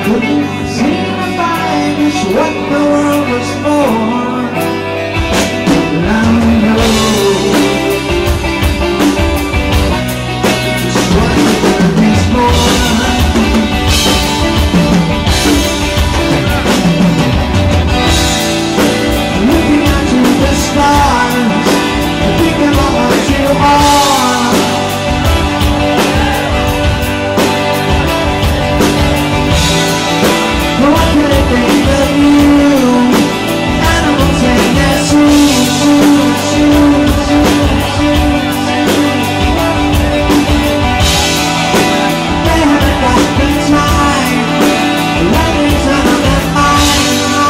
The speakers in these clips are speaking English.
What the world was for. And I know just what the world is for. Looking out to the stars, thinking about what you are. But what could it be but you? Animals in their suits. They haven't got the time. Writing's on their mind.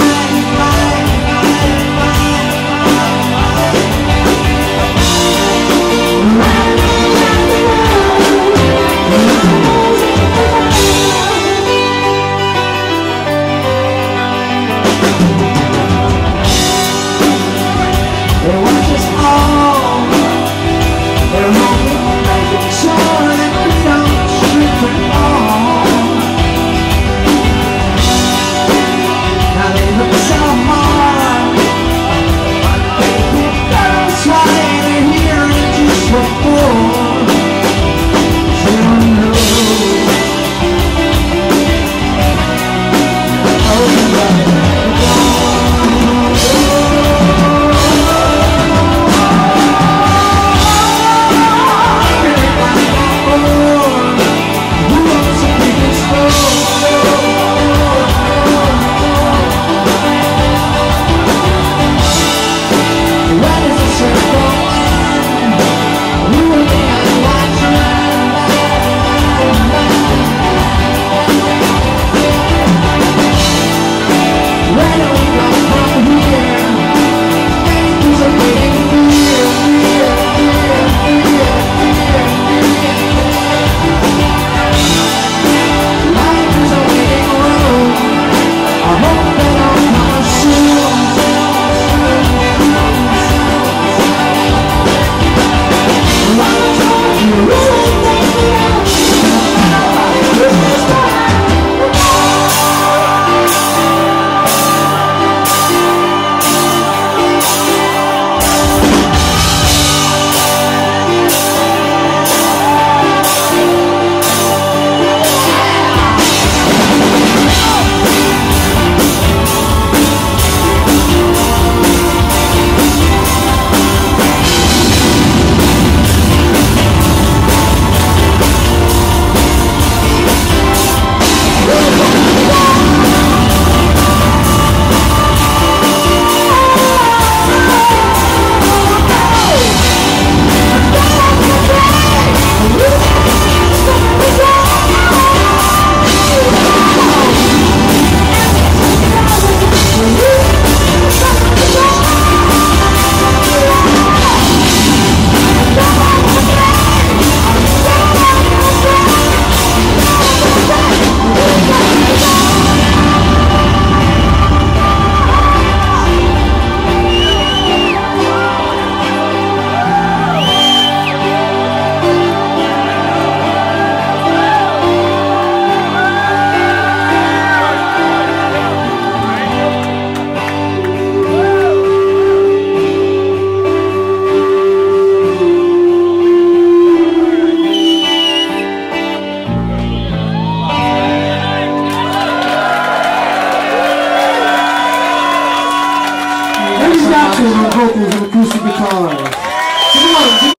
They watch us all. They're hoping, making sure that we don't trip and fall. Now they look so hard, but they think that's why they're here and just before. They don't know. Vocals and acoustic guitars.